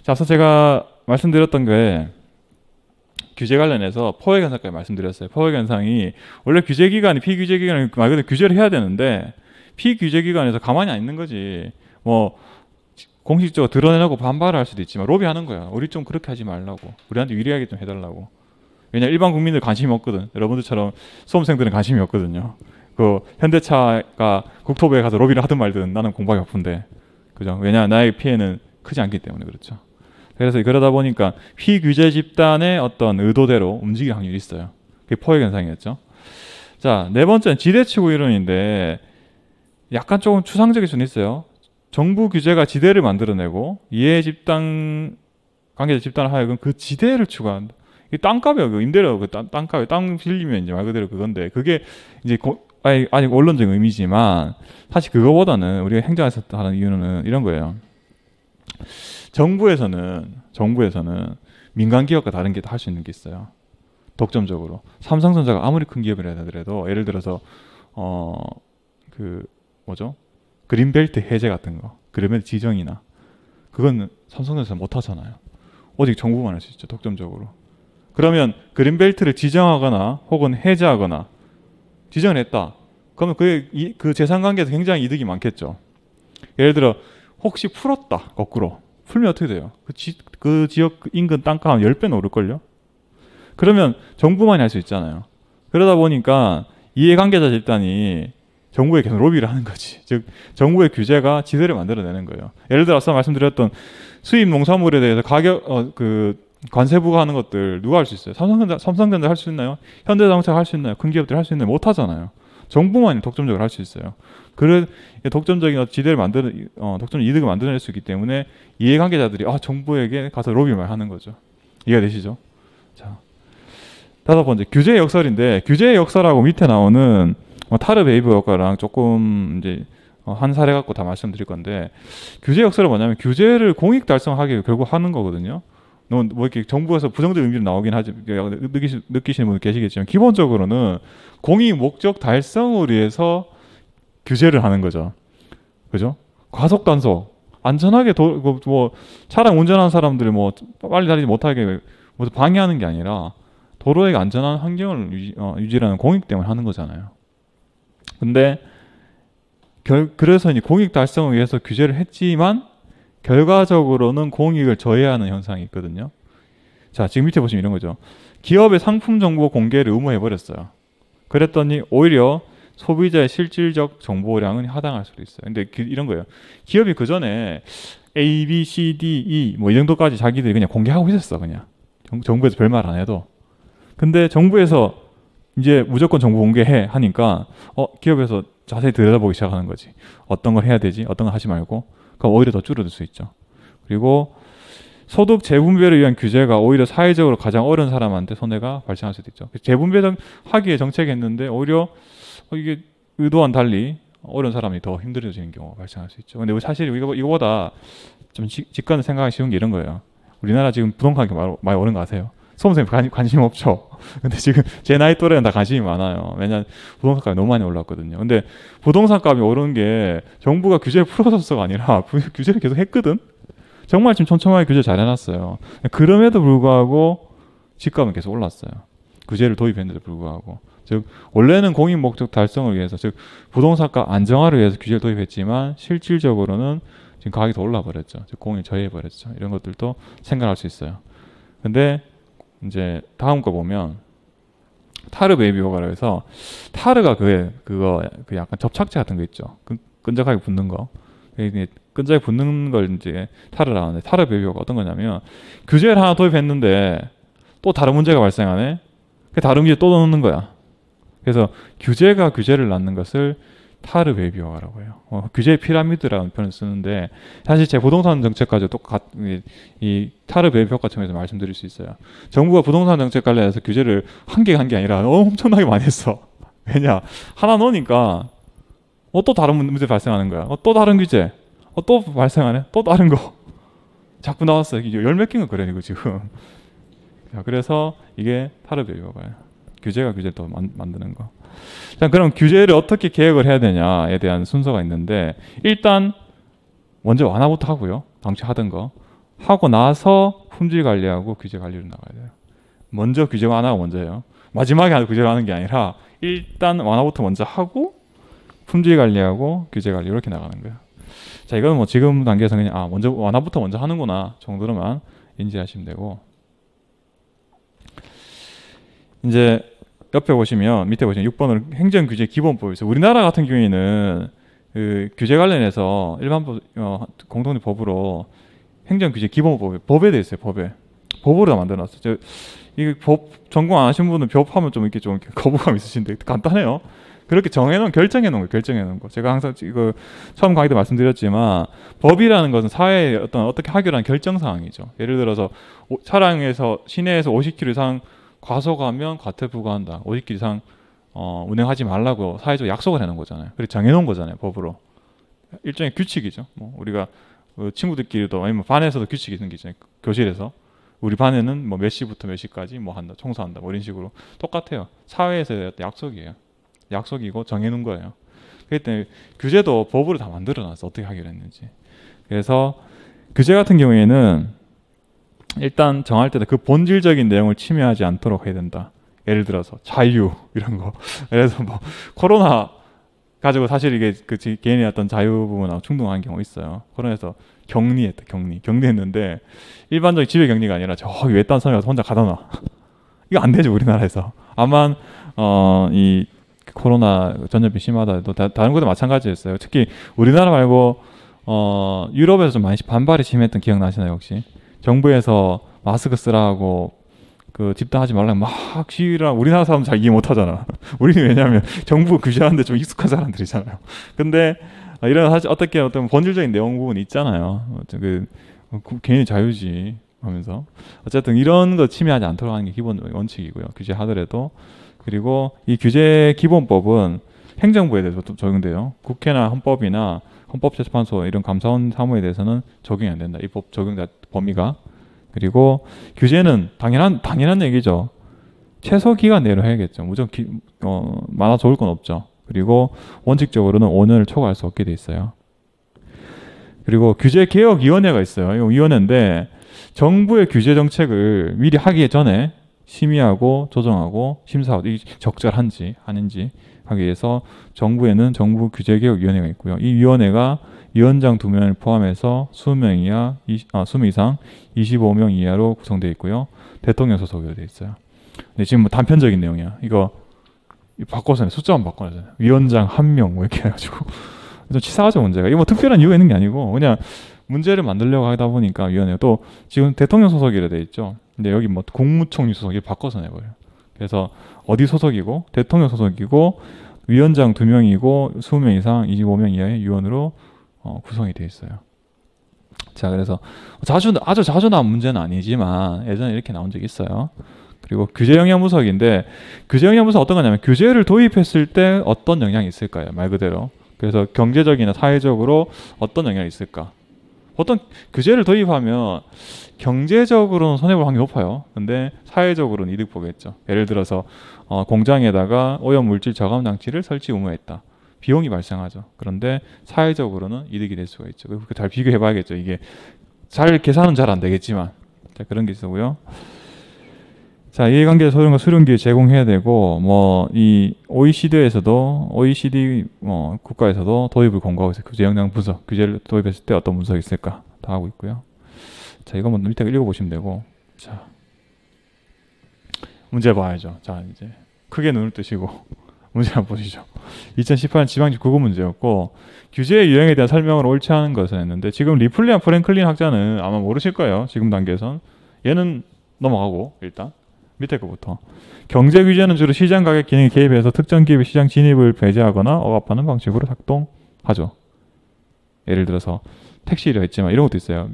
자, 앞서 제가 말씀드렸던 게 규제 관련해서 포획 현상까지 말씀드렸어요. 포획 현상이 원래 규제 기관이 피규제 기관이 말 그대로 규제를 해야 되는데 피규제 기관에서 가만히 안 있는 거지. 뭐 공식적으로 드러내려고 반발을 할 수도 있지만 로비하는 거야. 우리 좀 그렇게 하지 말라고. 우리한테 유리하게 좀 해달라고. 왜냐 일반 국민들 관심이 없거든. 여러분들처럼 수험생들은 관심이 없거든요. 그 현대차가 국토부에 가서 로비를 하든 말든 나는 공부하기 바쁜데, 그죠? 왜냐 나의 피해는 크지 않기 때문에 그렇죠. 그래서 그러다 보니까 피규제 집단의 어떤 의도대로 움직일 확률이 있어요. 그게 포획 현상이었죠. 자, 네 번째는 지대추구 이론인데 약간 조금 추상적일 수는 있어요. 정부 규제가 지대를 만들어내고 이해 집단 관계자 집단을 하여금 그 지대를 추구한다. 이 땅값이요, 그 임대료, 그 땅값, 땅 빌리면 이제 말 그대로 그건데 그게 이제 아직 원론적인 의미지만 사실 그거보다는 우리가 행정에서 하는 이유는 이런 거예요. 정부에서는 민간 기업과 다른 게 할 수 있는 게 있어요. 독점적으로 삼성전자가 아무리 큰 기업이라 하더라도 예를 들어서 그 뭐죠? 그린벨트 해제 같은 거, 그린벨트 지정이나 그건 삼성전자 못 하잖아요. 오직 정부만 할 수 있죠, 독점적으로. 그러면 그린벨트를 지정하거나 혹은 해제하거나 지정을 했다. 그러면 그 재산관계에서 굉장히 이득이 많겠죠. 예를 들어 혹시 풀었다, 거꾸로 풀면 어떻게 돼요? 그 지역 인근 땅값 한 10배는 오를걸요? 그러면 정부만이 할 수 있잖아요. 그러다 보니까 이해관계자 집단이 정부에 계속 로비를 하는 거지. 즉 정부의 규제가 지대를 만들어내는 거예요. 예를 들어 앞서 말씀드렸던 수입 농산물에 대해서 가격 관세 부과하는 것들 누가 할 수 있어요? 삼성전자 할 수 있나요? 현대자동차가 할 수 있나요? 큰 기업들이 할 수 있나요? 못 하잖아요. 정부만이 독점적으로 할 수 있어요. 그래 독점적인 지대를 독점 이득을 만들어낼 수 있기 때문에 이해관계자들이 정부에게 가서 로비를 하는 거죠. 이해가 되시죠? 자, 다섯 번째 규제의 역설인데 규제의 역설하고 밑에 나오는 타르 베이브 효과랑 조금 이제 한 사례 갖고 다 말씀드릴 건데 규제 역설은 뭐냐면 규제를 공익 달성하기 결국 하는 거거든요. 뭐 이렇게 정부에서 부정적 의미로 나오긴 하지 느끼시는 분 계시겠지만 기본적으로는 공익 목적 달성을 위해서 규제를 하는 거죠. 그죠? 과속 단속 안전하게 뭐 차량 운전하는 사람들이 뭐 빨리 달리지 못하게 뭐 방해하는 게 아니라 도로의 안전한 환경을 유지하는 공익 때문에 하는 거잖아요. 근데 그래서 이제 공익 달성을 위해서 규제를 했지만 결과적으로는 공익을 저해하는 현상이 있거든요. 자, 지금 밑에 보시면 이런 거죠. 기업의 상품 정보 공개를 의무해버렸어요. 그랬더니 오히려 소비자의 실질적 정보량은 하당할 수도 있어요. 근데 이런 거예요. 기업이 그 전에 A, B, C, D, E 뭐 이 정도까지 자기들이 그냥 공개하고 있었어. 그냥 정부에서 별말 안 해도. 근데 정부에서 이제 무조건 정보 공개해 하니까 기업에서 자세히 들여다보기 시작하는 거지. 어떤 걸 해야 되지? 어떤 걸 하지 말고. 그럼 오히려 더 줄어들 수 있죠. 그리고 소득 재분배를 위한 규제가 오히려 사회적으로 가장 어려운 사람한테 손해가 발생할 수도 있죠. 재분배 하기에 정책했는데 오히려 이게 의도와는 달리 어려운 사람이 더 힘들어지는 경우가 발생할 수 있죠. 근데 사실 이거보다 좀 직관을 생각하기 쉬운 게 이런 거예요. 우리나라 지금 부동산 가격이 많이 오른 거 아세요? 수험생님 관심 없죠? 근데 지금 제 나이 또래는 다 관심이 많아요. 왜냐하면 부동산 값이 너무 많이 올랐거든요. 근데 부동산 값이 오르는 게 정부가 규제를 풀어줬어가 아니라 규제를 계속 했거든? 정말 지금 촘촘하게 규제 잘 해놨어요. 그럼에도 불구하고 집값은 계속 올랐어요. 규제를 도입했는데도 불구하고. 즉 원래는 공익 목적 달성을 위해서 즉 부동산가 안정화를 위해서 규제를 도입했지만 실질적으로는 지금 가격이 더 올라버렸죠. 즉 공익을 저해버렸죠. 이런 것들도 생각할 수 있어요. 근데 이제 다음 거 보면 타르 베이비 효과라 해서 타르가 그거 약간 접착제 같은 거 있죠. 끈적하게 붙는 거. 끈적하게 붙는 걸 이제 타르라 하는데 타르 베이비 효과가 어떤 거냐면 규제를 하나 도입했는데 또 다른 문제가 발생하네. 그 다른 규제 또 넣는 거야. 그래서 규제가 규제를 낳는 것을 타르 베이비 효과라고 해요. 규제 피라미드라는 표현을 쓰는데 사실 제 부동산 정책까지도 이 타르 베이비 효과 측면에서 말씀드릴 수 있어요. 정부가 부동산 정책 관련해서 규제를 한 게 아니라 엄청나게 많이 했어. 왜냐? 하나 넣으니까 또 다른 문제 발생하는 거야. 또 다른 규제. 또 발생하네. 또 다른 거. 자꾸 나왔어요. 열 몇 개가 그래 이거 지금. 자, 그래서 이게 타르 베이비 효과예요. 규제가 규제를 또 만드는 거. 자, 그럼 규제를 어떻게 개혁을 해야 되냐에 대한 순서가 있는데 일단 먼저 완화부터 하고요. 당시 하던 거. 하고 나서 품질 관리하고 규제 관리로 나가야 돼요. 먼저 규제 완화가 먼저예요. 마지막에 규제를 하는 게 아니라 일단 완화부터 먼저 하고 품질 관리하고 규제 관리 이렇게 나가는 거예요. 자, 이거는 뭐 지금 단계에서 그냥 먼저 완화부터 먼저 하는구나 정도로만 인지하시면 되고, 이제 옆에 보시면 밑에 보시면 6번으로 행정규제 기본법이 있어요. 우리나라 같은 경우에는 그 규제 관련해서 일반 공통의 법으로 행정규제 기본법에 법에 돼 있어요. 법으로 다 만들어놨어요. 이 법 전공 안 하신 분은 법 하면 좀 이렇게 거부감 있으신데 간단해요. 그렇게 결정해 놓은 거. 제가 항상 이거 처음 강의 때 말씀드렸지만 법이라는 것은 사회에 어떻게 하기로 한 결정 사항이죠. 예를 들어서 차량에서 시내에서 50km 이상 과속하면 과태 부과한다. 50km 이상 운행하지 말라고 사회적으로 약속을 해놓은 거잖아요. 그래서 정해놓은 거잖아요. 법으로. 일종의 규칙이죠. 뭐 우리가 친구들끼리도 아니면 반에서도 규칙이 생기잖아요. 교실에서 우리 반에는 뭐 몇 시부터 몇 시까지 뭐 한다, 청소한다, 뭐 이런 식으로 똑같아요. 사회에서의 약속이에요. 약속이고 정해놓은 거예요. 그렇기 때문에 규제도 법으로 다 만들어놨어. 어떻게 하기로 했는지. 그래서 규제 같은 경우에는 일단 정할 때도 그 본질적인 내용을 침해하지 않도록 해야 된다. 예를 들어서 자유 이런 거. 그래서 뭐 코로나 가지고 사실 이게 그 개인의 어떤 자유 부분하고 충돌하는 경우 있어요. 코로나에서 격리했는데 일반적인 집에 격리가 아니라 저기 외딴 섬에 가서 혼자 가다 놔. 이거 안 되죠 우리나라에서. 아만 이 코로나 전염병 심하다 해도 다른 곳도 마찬가지였어요. 특히 우리나라 말고 유럽에서 좀 많이 반발이 심했던 기억 나시나요 혹시? 정부에서 마스크 쓰라고 그 집단하지 말라고 막 시위를 하고, 우리나라 사람 잘 이해 못하잖아. 우리는 왜냐하면 정부 규제하는데 좀 익숙한 사람들이잖아요. 근데 이런 사실 어떤 본질적인 내용 부분이 있잖아요. 개인의 자유지 하면서 어쨌든 이런 거 침해하지 않도록 하는 게 기본 원칙이고요. 규제하더라도. 그리고 이 규제 기본법은 행정부에 대해서 적용돼요. 국회나 헌법이나 헌법재판소 이런 감사원 사무에 대해서는 적용이 안 된다. 이 법 적용 범위가. 그리고 규제는 당연한 얘기죠. 최소 기간 내로 해야겠죠. 무조건 많아 좋을 건 없죠. 그리고 원칙적으로는 5년을 초과할 수 없게 돼 있어요. 그리고 규제개혁위원회가 있어요. 이 위원회인데 정부의 규제 정책을 미리 하기 전에 심의하고 조정하고 심사하고 이 적절한지 아닌지 하기 위해서 정부에는 정부규제개혁위원회가 있고요. 이 위원회가 위원장 2명을 포함해서 20명 이상 25명 이하로 구성되어 있고요. 대통령 소속으로 되어 있어요. 근데 지금 뭐 단편적인 내용이야. 이거 바꿔서 숫자만 바꿔서 위원장 1명 뭐 이렇게 해가지고 좀 치사하죠 문제가. 이거 뭐 특별한 이유가 있는 게 아니고 그냥 문제를 만들려고 하다 보니까 위원회가 또 지금 대통령 소속이라 돼 있죠. 근데 여기 뭐 국무총리 소속이 바꿔서 내버려요. 그래서 어디 소속이고 대통령 소속이고 위원장 2명이고 20명 이상 25명 이하의 위원으로 구성이 되어 있어요. 자, 그래서 아주 자주 나온 문제는 아니지만 예전에 이렇게 나온 적이 있어요. 그리고 규제 영향 분석인데 규제 영향 분석 어떤 거냐면 규제를 도입했을 때 어떤 영향이 있을까요? 말 그대로. 그래서 경제적이나 사회적으로 어떤 영향이 있을까? 보통 규제를 도입하면 경제적으로는 손해볼 확률이 높아요. 근데 사회적으로는 이득 보겠죠. 예를 들어서 공장에다가 오염물질 저감 장치를 설치 의무했다. 비용이 발생하죠. 그런데 사회적으로는 이득이 될 수가 있죠. 그렇게 잘 비교해 봐야겠죠. 이게 계산은 잘 안 되겠지만. 자, 그런 게 있고요. 자, 이해관계 소정과 수령기회 제공해야 되고, 뭐, 이 OECD 국가에서도 도입을 권고하고 있어요. 규제 영향 분석, 규제를 도입했을 때 어떤 분석이 있을까 다 하고 있고요. 자, 이거 밑에 읽어보시면 되고, 자, 문제 봐야죠. 자, 이제 크게 눈을 뜨시고 문제 한번 보시죠. 2018년 지방직 국어 문제였고, 규제의 유형에 대한 설명을 옳지 않은 것을 했는데, 지금 리플리안 프랭클린 학자는 아마 모르실 거예요. 지금 단계에선. 얘는 넘어가고, 일단. 밑에 거부터. 경제 규제는 주로 시장 가격 기능에 개입해서 특정 기업의 시장 진입을 배제하거나 억압하는 방식으로 작동하죠. 예를 들어서 택시라 했지만 이런 것도 있어요.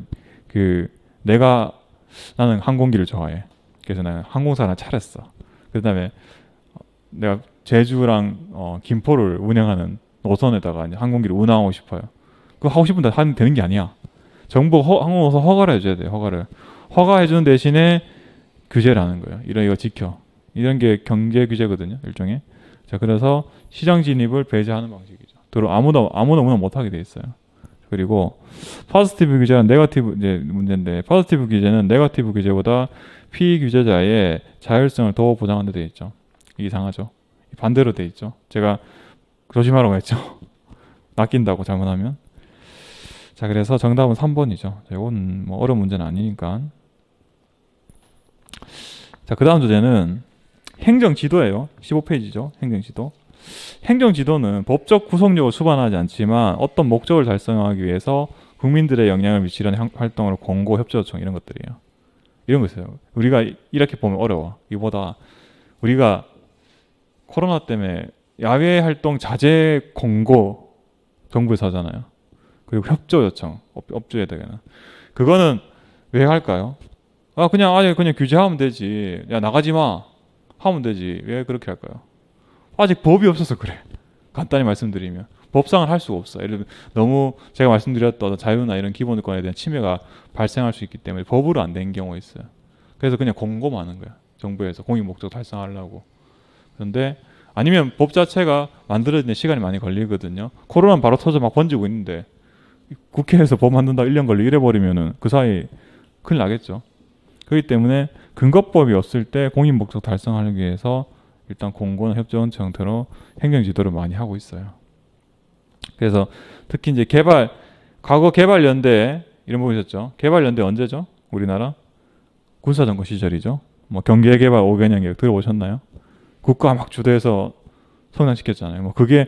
나는 항공기를 좋아해. 그래서 나는 항공사 하나 차렸어. 그 다음에 내가 제주랑 김포를 운영하는 노선에다가 항공기를 운항하고 싶어요. 그거 하고 싶은데 하면 되는 게 아니야. 정부가 항공사 허가를 해줘야 돼요. 허가해주는 대신에 규제를 하는 거예요. 이거 지켜. 이런 게 경제 규제거든요. 일종의. 자, 그래서 시장 진입을 배제하는 방식이죠. 아무나 운항 못하게 돼 있어요. 그리고 포지티브 규제는 네거티브 이제 문제인데 포지티브 규제는 네거티브 규제보다 피규제자의 자율성을 더 보장하는 데 돼 있죠. 이게 이상하죠. 반대로 돼 있죠. 제가 조심하라고 했죠. 낚인다고 잘못하면. 자, 그래서 정답은 3번이죠. 이건 뭐 어려운 문제는 아니니까. 자, 그 다음 주제는 행정지도예요. 15페이지죠. 행정지도. 행정지도는 법적 구속력을 수반하지 않지만 어떤 목적을 달성하기 위해서 국민들의 영향을 미치려는 활동을 권고, 협조 요청 이런 것들이에요. 이런 거 있어요. 우리가 이렇게 보면 어려워. 이보다 우리가 코로나 때문에 야외 활동 자제 권고 정부에서 하잖아요. 그리고 협조 요청, 업주에다가는. 그거는 왜 할까요? 아, 그냥 아예 그냥 규제하면 되지. 야, 나가지 마. 하면 되지. 왜 그렇게 할까요? 아직 법이 없어서 그래. 간단히 말씀드리면. 법상을 할 수가 없어. 예를 들면 너무 제가 말씀드렸던 자유나 이런 기본권에 대한 침해가 발생할 수 있기 때문에 법으로 안 된 경우가 있어요. 그래서 그냥 권고만 하는 거야. 정부에서 공익 목적 달성하려고. 그런데 아니면 법 자체가 만들어지는 시간이 많이 걸리거든요. 코로나는 바로 터져 막 번지고 있는데 국회에서 법 만든다 1년 걸리고 이래버리면은 그 사이 큰일 나겠죠. 그렇기 때문에 근거법이 없을 때 공익 목적 달성하기 위해서 일단 공고나 협조 요청 형태로 행정지도를 많이 하고 있어요. 그래서 특히 이제 과거 개발연대 이런 거 보셨죠? 개발연대 언제죠? 우리나라 군사정권 시절이죠. 뭐 경계개발 5개년 계획 들어보셨나요? 국가 막 주도해서 성장시켰잖아요. 뭐 그게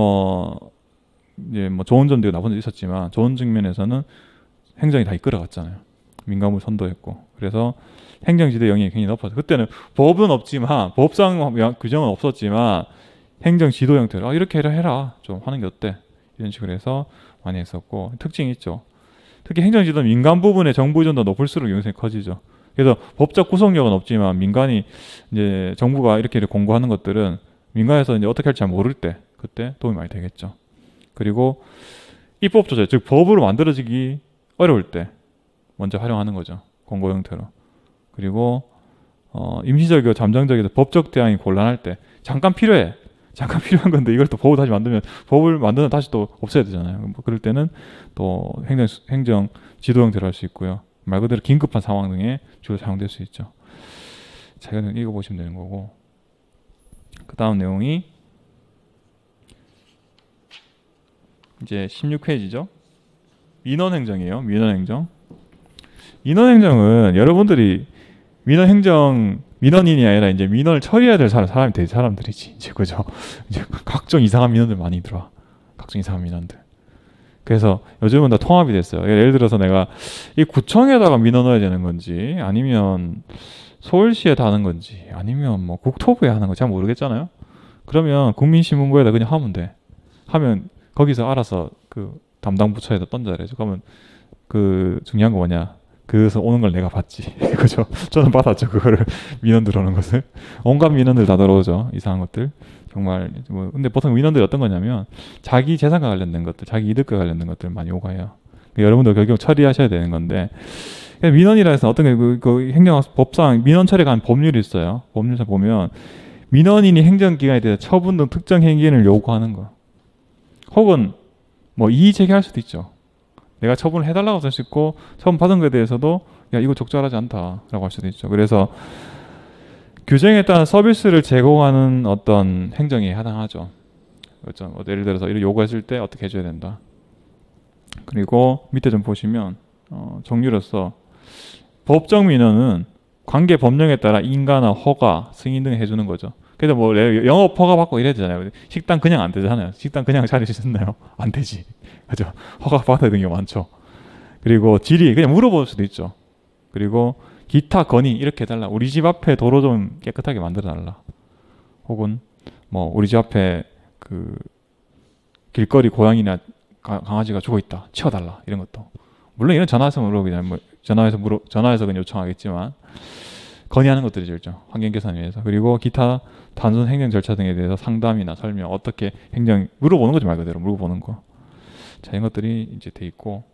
이제 뭐 좋은 점도 나쁜 점도 있었지만 좋은 측면에서는 행정이 다 이끌어갔잖아요. 민간을 선도했고. 그래서 행정지대 영역이 굉장히 높았어요. 그때는 법은 없지만 법상 규정은 없었지만 행정지도 형태로 이렇게 해라 좀 하는 게 어때? 이런 식으로 해서 많이 했었고 특징이 있죠. 특히 행정지도는 민간 부분에 정부 의존도가 높을수록 영향이 커지죠. 그래서 법적 구속력은 없지만 민간이 이제 정부가 이렇게 공고하는 것들은 민간에서 이제 어떻게 할지 잘 모를 때 그때 도움이 많이 되겠죠. 그리고 입법 조절, 즉 법으로 만들어지기 어려울 때 먼저 활용하는 거죠. 공고 형태로. 그리고 임시적이고 잠정적이고 법적 대항이 곤란할 때 잠깐 필요해. 잠깐 필요한 건데 이걸 또 법을 다시 만들면 법을 만드는 다시 또 없애야 되잖아요. 뭐 그럴 때는 또 행정 지도 형태로 할 수 있고요. 말 그대로 긴급한 상황 등에 주로 사용될 수 있죠. 자, 이거는 읽어보시면 되는 거고. 그 다음 내용이 이제 16페이지죠. 민원행정이에요. 민원행정. 민원행정은 여러분들이 민원인이 아니라 이제 민원을 처리해야 될 사람들이지. 이제 그죠. 이제 각종 이상한 민원들 많이 들어와. 각종 이상한 민원들. 그래서 요즘은 다 통합이 됐어요. 예를 들어서 내가 이 구청에다가 민원 넣어야 되는 건지 아니면 서울시에 하는 건지 아니면 뭐 국토부에 하는 건지 잘 모르겠잖아요. 그러면 국민신문고에다 그냥 하면 돼. 하면 거기서 알아서 그 담당 부처에다 던져야죠. 그러면 그 중요한 거 뭐냐? 그래서 오는 걸 내가 받지. 그죠? 저는 받았죠. 그거를 민원 들어오는 것을. 온갖 민원들 다 들어오죠. 이상한 것들. 정말 뭐 근데 보통 민원들이 어떤 거냐면 자기 재산과 관련된 것들, 자기 이득과 관련된 것들 많이 오가요. 여러분들 결국 처리하셔야 되는 건데 민원이라 해서 어떤 게 그 행정법상 민원 처리에 관한 법률이 있어요. 법률에서 보면 민원인이 행정기관에 대해서 처분 등 특정 행위를 요구하는 거. 혹은 뭐 이의 제기할 수도 있죠. 내가 처분을 해달라고 할 수 있고 처분 받은 것에 대해서도 야 이거 적절하지 않다라고 할 수도 있죠. 그래서 규정에 따른 서비스를 제공하는 어떤 행정에 해당하죠. 그렇죠. 예를 들어서 이를 요구했을 때 어떻게 해줘야 된다. 그리고 밑에 좀 보시면 종류로서 법적 민원은 관계 법령에 따라 인가나 허가, 승인 등 해주는 거죠. 그래서 뭐 영업 허가 받고 이래야 되잖아요. 식당 그냥 안 되잖아요. 식당 그냥 차릴 수 있나요? 안 되지. 그죠? 허가 받아야 되는 게 많죠. 그리고 질의 그냥 물어볼 수도 있죠. 그리고 기타 건의 이렇게 해달라. 우리 집 앞에 도로 좀 깨끗하게 만들어달라. 혹은 뭐 우리 집 앞에 그 길거리 고양이나 강아지가 죽어 있다. 치워달라. 이런 것도. 물론 이런 전화해서 물어보기는 뭐 전화해서 그냥 요청하겠지만 건의하는 것들이죠. 그렇죠? 환경 개선을 위해서. 그리고 기타 단순 행정 절차 등에 대해서 상담이나 설명, 어떻게 물어보는 거지 말 그대로 물어보는 거. 자, 이런 것들이 이제 돼 있고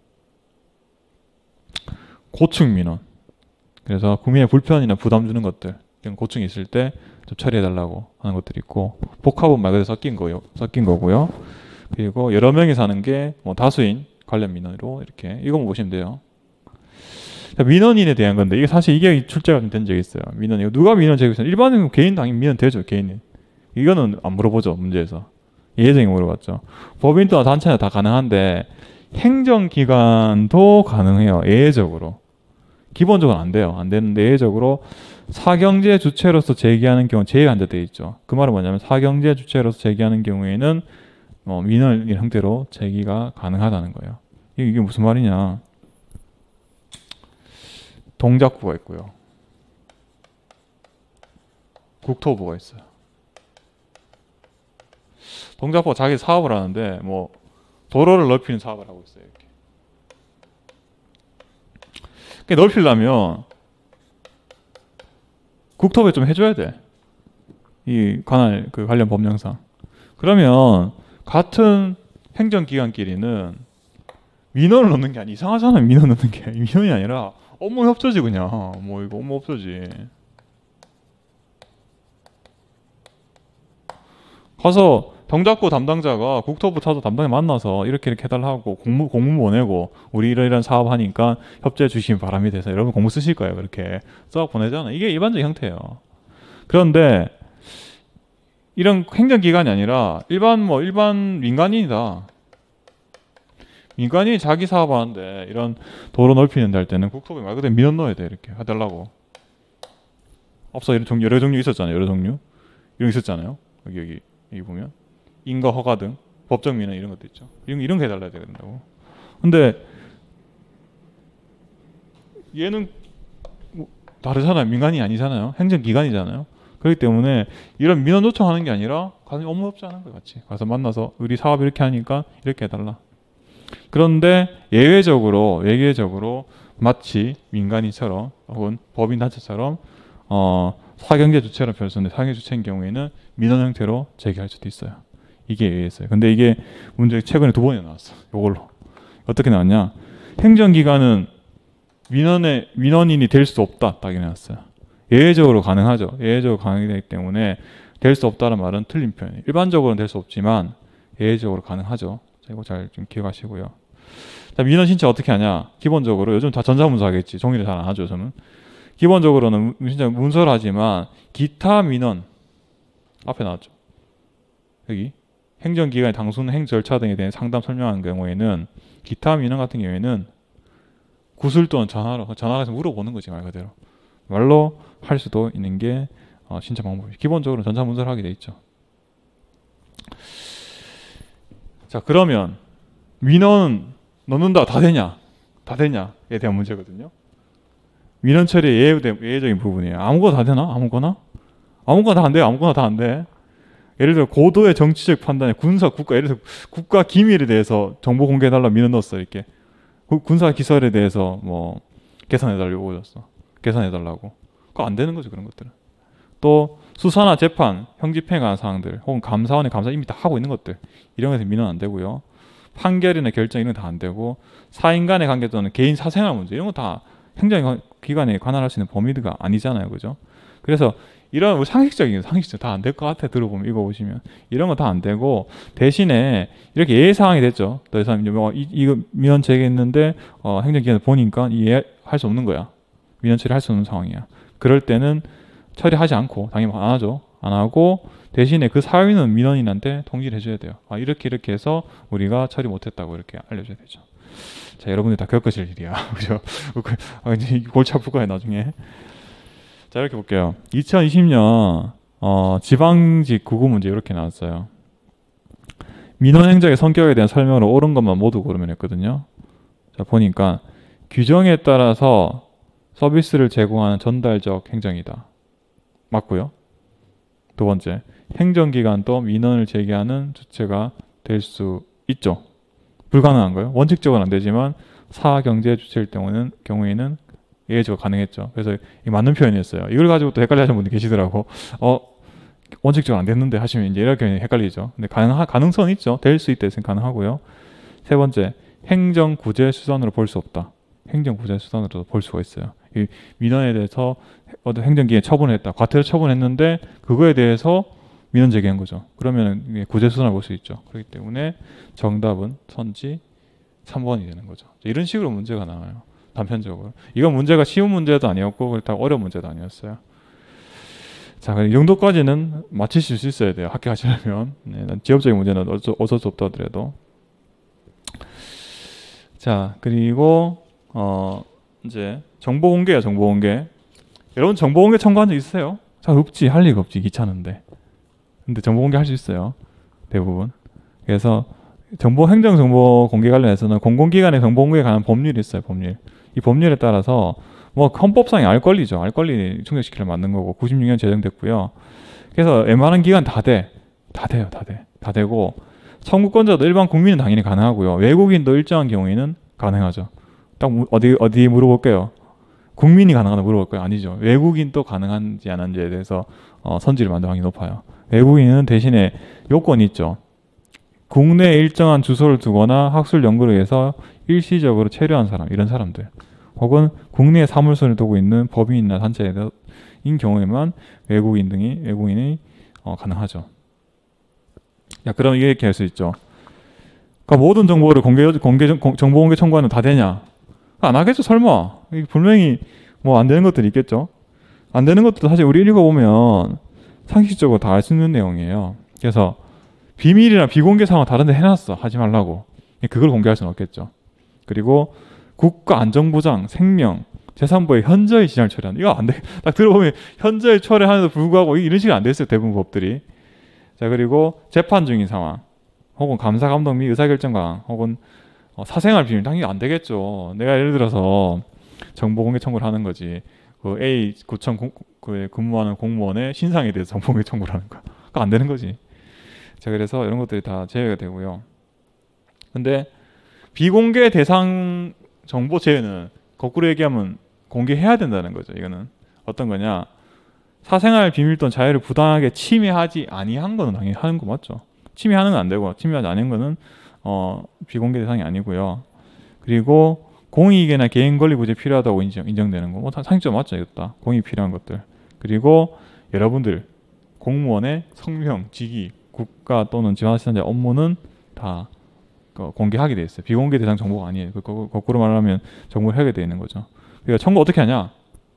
고충 민원. 그래서 국민의 불편이나 부담 주는 것들, 이런 고충이 있을 때 좀 처리해달라고 하는 것들이 있고 복합은 말 그대로 섞인 거고요. 그리고 여러 명이 사는 게 뭐 다수인 관련 민원으로 이렇게 이거만 보시면 돼요. 자, 민원인에 대한 건데 이게 사실 이게 출제가 좀 된 적이 있어요. 민원 이거 누가 민원 제기했어요? 일반은 개인 당연히 민원 되죠. 개인이. 이거는 안 물어보죠. 문제에서. 예정이 물어봤죠. 법인도 단체나 다 가능한데 행정기관도 가능해요. 예외적으로. 기본적으로 안 돼요. 안 되는데 예외적으로 사경제 주체로서 제기하는 경우 제외한다 되어 있죠. 그 말은 뭐냐면 사경제 주체로서 제기하는 경우에는 민원인 형태로 제기가 가능하다는 거예요. 이게 무슨 말이냐? 동작부가 있고요. 국토부가 있어요. 동작부가 자기 사업을 하는데 뭐 도로를 넓히는 사업을 하고 있어요. 이렇게. 넓히려면 국토부에 좀 해줘야 돼. 이 관련 법령상. 그러면 같은 행정기관끼리는 민원을 넣는 게 아니 이상하잖아. 민원 넣는 게 민원이 아니라 업무 협조지 그냥. 뭐 이거 업무 협조지. 가서 동작부 담당자가 국토부 차도 담당자 만나서 이렇게 해달라고 공문 보내고 우리 이런 사업 하니까 협조해 주시면 바람이 돼서 여러분 공문 쓰실 거예요. 그렇게 써 보내잖아요. 이게 일반적인 형태예요. 그런데 이런 행정기관이 아니라 일반 민간인이다. 민간인이 자기 사업하는데 이런 도로 넓히는 데 할 때는 국토부에 말 그대로 민원 넣어야 돼. 이렇게 해달라고. 앞서 여러 종류 있었잖아요. 여러 종류. 이런 거 있었잖아요. 여기 보면. 인가 허가 등 법적 민원 이런 것도 있죠. 이런 거 해달라야 된다고. 근데 얘는 다르잖아요. 민간이 아니잖아요. 행정기관이잖아요. 그렇기 때문에 이런 민원 요청하는 게 아니라 가서 업무 협조하는 거 같이 가서 만나서 우리 사업 이렇게 하니까 이렇게 해달라. 그런데 예외적으로 마치 민간인처럼 혹은 법인 단체처럼 사경제 주체로 별수인데 사경제 주체인 경우에는 민원 형태로 제기할 수도 있어요. 이게 예외였어요. 근데 이게 문제 최근에 2번이나 나왔어. 이걸로 어떻게 나왔냐? 행정기관은 민원인이 될 수 없다. 딱 나왔어요. 예외적으로 가능하죠. 예외적으로 가능하기 때문에 될 수 없다는 말은 틀린 표현이에요. 일반적으로는 될 수 없지만 예외적으로 가능하죠. 자, 이거 잘 좀 기억하시고요. 자, 민원 신청 어떻게 하냐? 기본적으로 요즘 다 전자문서 하겠지. 종이를 잘 안 하죠. 저는 기본적으로는 진짜 문서를 하지만 기타 민원 앞에 나왔죠. 여기 행정기관의 당순 행 절차 등에 대한 상담 설명하는 경우에는 기타 민원 같은 경우에는 구술 또는 전화해서 물어보는 거지 말 그대로. 말로 할 수도 있는 게 신청 방법이죠. 기본적으로 전자문서를 하게 돼 있죠. 자, 그러면 민원 넣는다 다 되냐에 대한 문제거든요. 민원 처리의 예외적인 부분이에요. 아무거나 다 되나? 아무거나 다 안 돼요. 아무거나 다 안 돼. 예를 들어 고도의 정치적 판단에 국가 예를 들어 국가 기밀에 대해서 정보 공개해달라 민원 넣었어. 이렇게 군사 기설에 대해서 뭐 계산해달라고 오셨어. 계산해달라고. 그거 안 되는 거죠. 그런 것들은. 또 수사나 재판, 형집행하는 사항들 혹은 감사원의 감사 이미 다 하고 있는 것들 이런 것에서 민원 안 되고요. 판결이나 결정 이런 거 다 안 되고 사인 간의 관계 또는 개인 사생활 문제 이런 거 다 행정기관에 관할할 수 있는 범위가 아니잖아요. 그죠? 그래서 이런 상식적 다 안 될 것 같아. 들어보면 이거 보시면 이런 거 다 안 되고 대신에 이렇게 예외사항이 됐죠. 더 이상 이거 민원 제기했는데 행정기관에서 보니까 이해할 수 없는 거야. 민원 처리할 수 없는 상황이야. 그럴 때는 처리하지 않고 당연히 안 하죠. 안 하고 대신에 그 사유는 민원인한테 통지를 해줘야 돼요. 이렇게 해서 우리가 처리 못했다고 이렇게 알려줘야 되죠. 자, 여러분들 다 겪으실 일이야. 그죠? 골치 아플 거예요 나중에. 자, 이렇게 볼게요. 2020년 지방직 구구 문제 이렇게 나왔어요. 민원 행정의 성격에 대한 설명을 옳은 것만 모두 고르면 했거든요. 자, 보니까 규정에 따라서 서비스를 제공하는 전달적 행정이다. 맞고요. 2번째, 행정기관도 민원을 제기하는 주체가 될 수 있죠. 불가능한 거예요. 원칙적으로는 안 되지만 사경제 주체일 경우에는 예외적으로 가능했죠. 그래서 이 맞는 표현이었어요. 이걸 가지고 또 헷갈려 하시는 분들 계시더라고. 원칙적으로 안 됐는데 하시면 이제 이렇게 헷갈리죠. 근데 가능성은 있죠. 될 수 있다 해서 가능하고요. 3번째, 행정구제 수단으로 볼 수 없다. 행정구제 수단으로 볼 수가 있어요. 이 민원에 대해서 어떤 행정기관에 처분을 했다. 과태료 처분했는데 그거에 대해서 민원 제기한 거죠. 그러면 구제 수단을 볼 수 있죠. 그렇기 때문에 정답은 선지 3번이 되는 거죠. 이런 식으로 문제가 나와요. 단편적으로. 이건 문제가 쉬운 문제도 아니었고 그렇다고 어려운 문제도 아니었어요. 자, 이 정도까지는 맞히실 수 있어야 돼요. 합격하시려면. 네, 지역적인 문제는 어쩔 수 없다 하더라도. 자, 그리고 이제 정보 공개예요. 정보 공개. 여러분 정보 공개 청구한 적 있으세요? 잘 없지. 할 리가 없지. 귀찮은데. 근데 정보 공개 할 수 있어요. 대부분. 그래서 행정 정보 공개 관련해서는 공공기관의 정보 공개에 관한 법률이 있어요. 법률. 이 법률에 따라서 뭐 헌법상의 알 권리죠. 알 권리 충족시키려 만든 거고 96년 제정됐고요. 그래서 웬만한 기관 다 돼. 다 돼요. 다 돼. 다 되고 청구권자도 일반 국민은 당연히 가능하고요. 외국인도 일정한 경우에는 가능하죠. 딱 어디 물어볼게요. 국민이 가능하다 물어볼까요? 아니죠. 외국인도 가능한지 안 한지에 대해서 선지를 만들 확률이 높아요. 외국인은 대신에 요건이 있죠. 국내에 일정한 주소를 두거나 학술 연구를 위해서 일시적으로 체류한 사람, 이런 사람들, 혹은 국내에 사무소를 두고 있는 법인이나 단체인 경우에만 외국인이 가능하죠. 야, 그럼 이렇게 할 수 있죠. 그러니까 모든 정보를 정보 공개 청구하면 다 되냐? 안 하겠죠, 설마. 분명히 뭐 안 되는 것들이 있겠죠. 안 되는 것도 사실 우리 읽어보면 상식적으로 다 알 수 있는 내용이에요. 그래서 비밀이나 비공개 사항은 다른데 해놨어. 하지 말라고. 그걸 공개할 수는 없겠죠. 그리고 국가안전보장, 생명, 재산부의 현저히 지장을 초래하는. 이거 안 돼. 딱 들어보면 현저히 초래하는데도 불구하고 이런 식으로 안 돼 있어요. 대부분 법들이. 자, 그리고 재판 중인 상황, 혹은 감사 감독 및 의사결정 강화, 혹은 사생활 비밀 당연히 안 되겠죠. 내가 예를 들어서 정보 공개 청구를 하는 거지. 그 A 구청 근무하는 공무원의 신상에 대해서 정보 공개 청구를 하는 거. 그거 안 되는 거지. 자, 그래서 이런 것들이 다 제외가 되고요. 근데 비공개 대상 정보 제외는 거꾸로 얘기하면 공개해야 된다는 거죠. 이거는 어떤 거냐? 사생활 비밀 또는 자유를 부당하게 침해하지 아니한 거는 당연히 하는 거 맞죠? 침해하는 건 안 되고 침해하지 않은 거는 비공개 대상이 아니고요. 그리고 공익이나 개인 권리 구제 필요하다고 인정되는 거, 상식적 맞죠? 이것도 공익 필요한 것들. 그리고 여러분들 공무원의 성명, 직위, 국가 또는 지방자치단체 업무는 다 공개하게 돼 있어요. 비공개 대상 정보가 아니에요. 거꾸로 말하면 정보를 하게 돼 있는 거죠. 그러니까 청구 어떻게 하냐?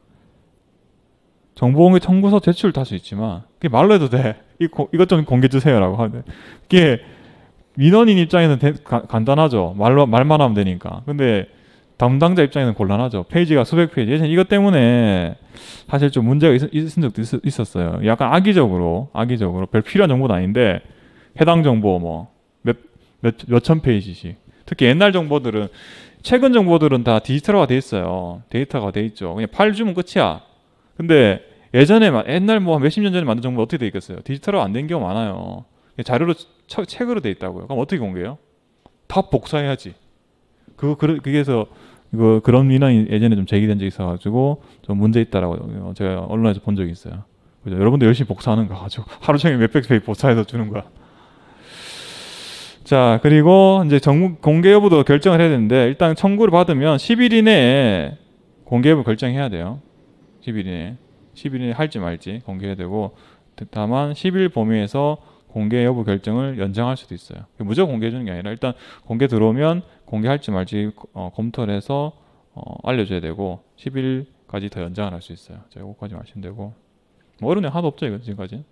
정보공개 청구서 제출도 할 수 있지만 그게 말로 해도 돼. 이것 좀 공개 주세요라고 하는데 그게 민원인 입장에서는 간단하죠. 말만 하면 되니까. 근데 담당자 입장에서는 곤란하죠. 페이지가 수백 페이지. 예전에 이것 때문에 사실 좀 문제가 있은 적도 있었어요. 약간 악의적으로 별 필요한 정보도 아닌데 해당 정보 뭐 몇천 페이지씩. 특히 옛날 정보들은, 최근 정보들은 다 디지털화가 돼 있어요. 데이터가 돼 있죠. 그냥 파일 주면 끝이야. 근데 예전에 옛날 뭐 몇십 년 전에 만든 정보 어떻게 돼 있겠어요? 디지털화 안 된 경우 많아요. 자료로 책으로 돼 있다고요. 그럼 어떻게 공개해요? 다 복사해야지. 그래서 그런 민원이 예전에 좀 제기된 적이 있어가지고 좀 문제 있다라고 제가 언론에서 본 적이 있어요. 그죠? 여러분들 열심히 복사하는 거 가지고 하루 종일 몇백 페이지 복사해서 주는 거야. 자, 그리고 이제 공개 여부도 결정을 해야 되는데, 일단 청구를 받으면 10일 이내에 공개 여부 결정해야 돼요. 10일 이내에 할지 말지 공개해야 되고, 다만 10일 범위에서 공개 여부 결정을 연장할 수도 있어요. 무조건 공개해 주는 게 아니라 일단 공개 들어오면 공개할지 말지 검토를 해서 알려줘야 되고, 10일까지 더 연장을 할 수 있어요. 제가 그거까지 마시면 되고, 뭐 어려운 게 하나도 없죠, 이거 지금까지.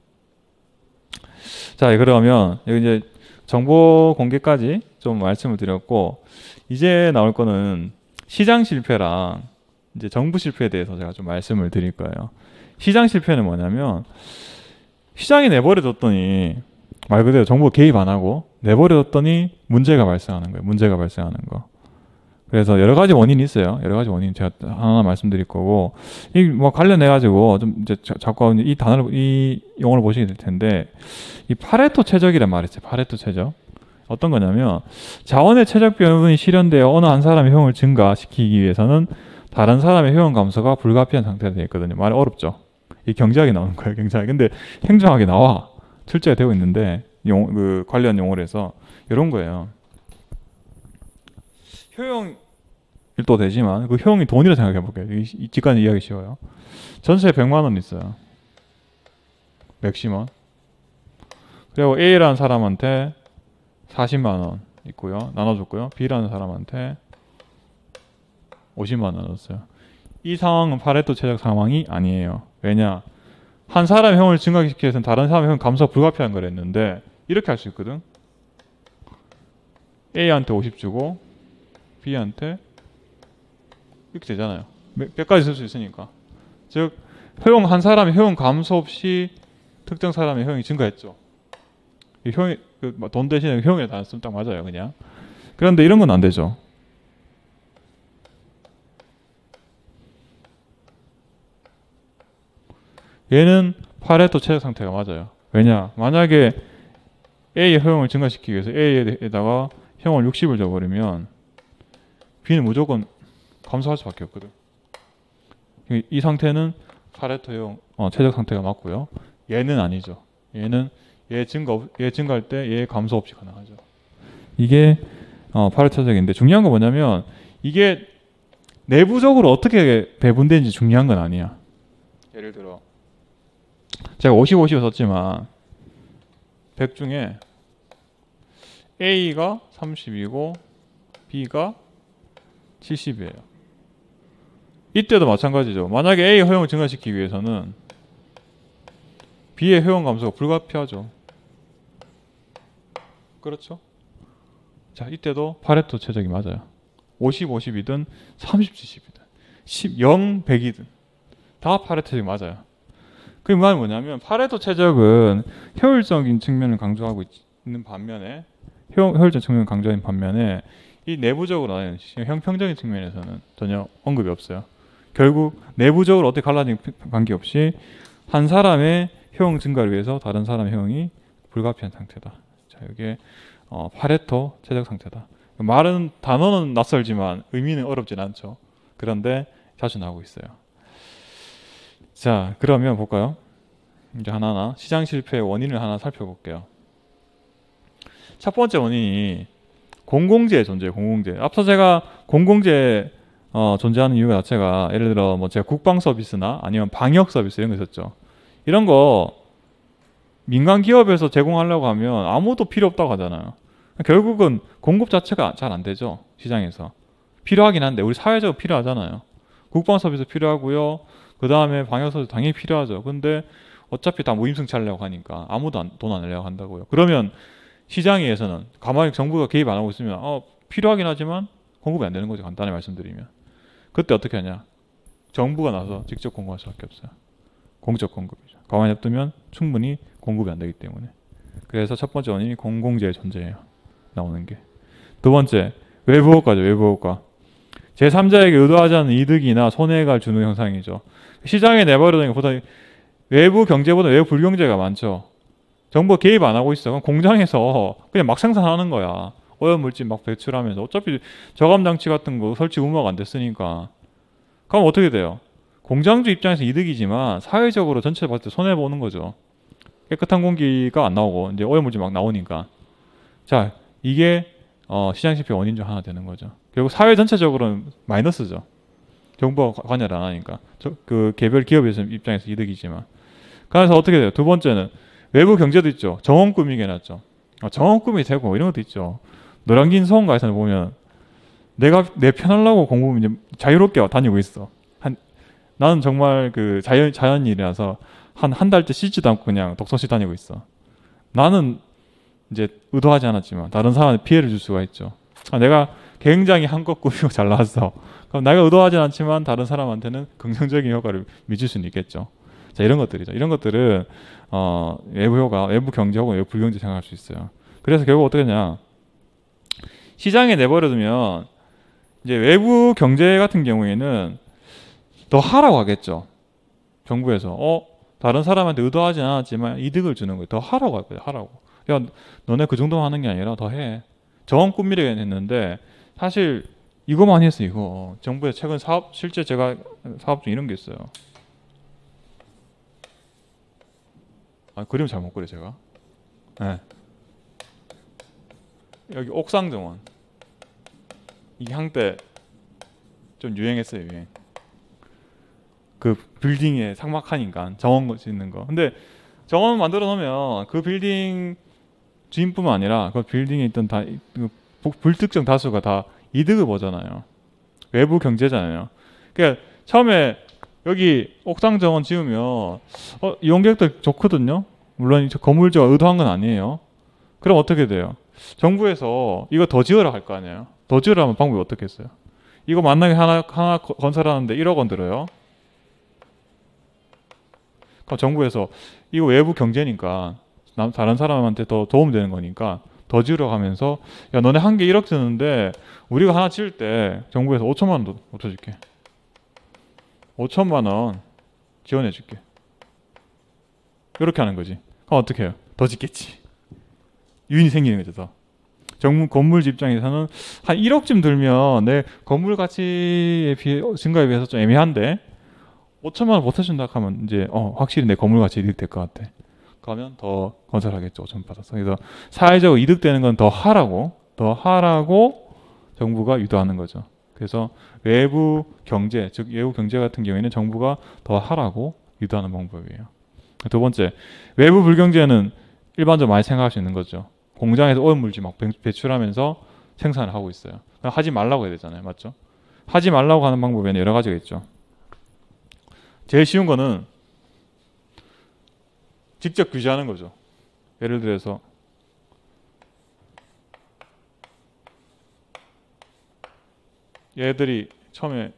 자, 그러면 여기 이제 정보 공개까지 좀 말씀을 드렸고, 이제 나올 거는 시장 실패랑 이제 정부 실패에 대해서 제가 좀 말씀을 드릴 거예요. 시장 실패는 뭐냐면, 시장에 내버려뒀더니 말 그대로 정보 개입 안 하고 내버려뒀더니 문제가 발생하는 거예요. 문제가 발생하는 거. 그래서 여러 가지 원인이 있어요. 여러 가지 원인 제가 하나 말씀드릴 거고, 이 뭐 관련해 가지고 좀 이제 자꾸 이 용어를 보시게 될 텐데, 이 파레토 최적이란 말이 있어요. 파레토 최적. 어떤 거냐면, 자원의 최적 비율이 실현되어 어느 한 사람의 효용을 증가시키기 위해서는 다른 사람의 효용 감소가 불가피한 상태가 되어 있거든요. 말이 어렵죠. 이 경제학이 나오는 거예요. 경제학. 근데 행정학이 나와. 출제가 되고 있는데 관련 용어를 해서 이런 거예요. 효용일도 되지만 그 효용이 돈이라 생각해 볼게요. 이 집까지 이해하기 쉬워요. 전세에 100만 원 있어요. 맥시멈. 그리고 A라는 사람한테 40만 원 있고요. 나눠줬고요. B라는 사람한테 50만 원 나눴어요. 이 상황은 파레토 최적 상황이 아니에요. 왜냐? 한 사람의 효용을 증가시키기 위해서는 다른 사람의 효용 감소가 불가피한 거랬는데 이렇게 할 수 있거든. A한테 50 주고 B한테 이렇게 되잖아요. 몇 가지 쓸 수 있으니까. 즉 효용 한 사람의 효용 감소 없이 특정 사람의 효용이 증가했죠. 이 효용 돈 대신에 효용에 단쓰면 딱 맞아요, 그냥. 그런데 이런 건 안 되죠. 얘는 파레토 최적 상태가 맞아요. 왜냐? 만약에 A의 효용을 증가시키기 위해서 A에다가 효용을 60을 줘버리면 B는 무조건 감소할 수밖에 없거든. 이 상태는 파레토 효용 최적 상태가 맞고요. 얘는 아니죠. 얘는 얘 증가할 때 얘 감소 없이 가능하죠. 이게 파레토 최적인데 중요한 건 뭐냐면 이게 내부적으로 어떻게 배분되는지 중요한 건 아니야. 예를 들어 제가 50, 50을 썼지만 100 중에 A가 30이고 B가 70이에요. 이때도 마찬가지죠. 만약에 A의 효용을 증가시키기 위해서는 B의 효용 감소가 불가피하죠. 그렇죠? 자, 이때도 파레토 최적이 맞아요. 50, 50이든 30, 70이든 10, 0, 100이든 다 파레토 최적이 맞아요. 그 말은 뭐냐면 파레토 최적은 효율적인 측면을 강조하고 있는 반면에 효율적 측면을 강조하는 반면에 이 내부적으로 나는 형평적인 측면에서는 전혀 언급이 없어요. 결국 내부적으로 어떻게 갈라진 관계없이 한 사람의 효용 증가를 위해서 다른 사람의 효용이 불가피한 상태다. 자, 이게 파레토 최적 상태다. 말은 단어는 낯설지만 의미는 어렵진 않죠. 그런데 자주 나오고 있어요. 자, 그러면 볼까요? 이제 하나하나 시장 실패의 원인을 하나 살펴볼게요. 첫 번째 원인이 공공재의 존재예요. 공공재. 앞서 제가 공공재 존재하는 이유 자체가 예를 들어 뭐 제가 국방 서비스나 아니면 방역 서비스 이런 거 있었죠. 이런 거 민간 기업에서 제공하려고 하면 아무도 필요 없다고 하잖아요. 결국은 공급 자체가 잘 안 되죠. 시장에서. 필요하긴 한데 우리 사회적으로 필요하잖아요. 국방 서비스 필요하고요. 그 다음에 방역 서비스 당연히 필요하죠. 근데 어차피 다 무임승차하려고 하니까 아무도 돈 안 내려고 한다고요. 그러면 시장에서는 가만히 정부가 개입 안 하고 있으면 필요하긴 하지만 공급이 안 되는 거죠. 간단히 말씀드리면. 그때 어떻게 하냐? 정부가 나서 직접 공급할 수밖에 없어요. 공적 공급이죠. 가만히 냅두면 충분히 공급이 안 되기 때문에. 그래서 첫 번째 원인이 공공재의 존재예요. 나오는 게. 두 번째, 외부 효과죠. 외부 효과. 제3자에게 의도하지 않은 이득이나 손해가 주는 현상이죠. 시장에 내버려두는 것보다 외부 경제보다 외부 불경제가 많죠. 정부가 개입 안 하고 있어. 그럼 공장에서 그냥 막 생산하는 거야. 오염물질 막 배출하면서. 어차피 저감 장치 같은 거 설치 의무화가 안 됐으니까. 그럼 어떻게 돼요? 공장주 입장에서 이득이지만 사회적으로 전체 봤을 때 손해 보는 거죠. 깨끗한 공기가 안 나오고 이제 오염물질 막 나오니까. 자, 이게 시장 실패 원인 중 하나 되는 거죠. 결국 사회 전체적으로는 마이너스죠. 정부가 관여를 안 하니까. 그 개별 기업에서 입장에서 이득이지만. 그래서 어떻게 돼요? 두 번째는 외부 경제도 있죠. 정원 꾸미게 해놨죠. 정원 꾸미기 되고 이런 것도 있죠. 노량진 소원가에서는 보면 내가 내 편하려고 공부 이제 자유롭게 다니고 있어. 나는 정말 그 자연일이라서 한 달째 씻지도 않고 그냥 독서실 다니고 있어. 나는 이제 의도하지 않았지만 다른 사람한테 피해를 줄 수가 있죠. 내가 굉장히 한껏 꾸미고 잘 나왔어. 그럼 내가 의도하지 않지만 다른 사람한테는 긍정적인 효과를 미칠 수는 있겠죠. 자, 이런 것들이죠. 이런 것들은 외부 효과, 외부 경제 혹은 외부 불경제 생각할 수 있어요. 그래서 결국 어떻게 하냐? 시장에 내버려두면 이제 외부 경제 같은 경우에는 더 하라고 하겠죠. 정부에서 다른 사람한테 의도하지 않았지만 이득을 주는 거예요. 더 하라고 할 거예요. 하라고. 야, 너네 그 정도만 하는 게 아니라 더 해. 정원 꾸미려 했는데 사실 이거만 했어. 이거 정부의 최근 사업 실제 제가 사업 중 이런 게 있어요. 그림 잘못 그려 제가. 네. 여기 옥상 정원. 이게 한때 좀 유행했어요. 유행. 그 빌딩에 삭막하니까 정원 짓는 거. 근데 정원 만들어 놓으면 그 빌딩 주인뿐만 아니라 그 빌딩에 있던 다 그 불특정 다수가 다 이득을 보잖아요. 외부 경제잖아요. 그러니까 처음에 여기 옥상 정원 지으면 이용객들 좋거든요. 물론 건물주가 의도한 건 아니에요. 그럼 어떻게 돼요? 정부에서 이거 더 지으라 할 거 아니에요. 더 지으라 하면 방법이 어떻게 했어요? 이거 만약에 하나 건설하는데 1억 원 들어요. 그럼 정부에서 이거 외부 경제니까 다른 사람한테 더 도움되는 거니까 더 지으라고 하면서 야 너네 한 개 1억 드는데 우리가 하나 지을 때 정부에서 5천만 원 더 줄게. 5천만 원 지원해 줄게. 이렇게 하는 거지. 그럼 어떻게 해요? 더 짓겠지. 유인이 생기는 거죠. 더. 정부 건물주 입장에서는 한 1억쯤 들면 내 건물 가치에 비해 증가에 비해서 좀 애매한데 5천만 원 못해준다 하면 이제 확실히 내 건물 가치 이득 될 것 같아. 그러면 더 건설하겠죠. 5천 받아서. 그래서 사회적으로 이득되는 건 더 하라고 정부가 유도하는 거죠. 그래서 외부 경제, 즉 외부 경제 같은 경우에는 정부가 더 하라고 유도하는 방법이에요. 두 번째, 외부 불경제는 일반적으로 많이 생각할 수 있는 거죠. 공장에서 오염물질 막 배출하면서 생산을 하고 있어요. 하지 말라고 해야 되잖아요. 맞죠? 하지 말라고 하는 방법에는 여러 가지가 있죠. 제일 쉬운 거는 직접 규제하는 거죠. 예를 들어서 얘들이 처음에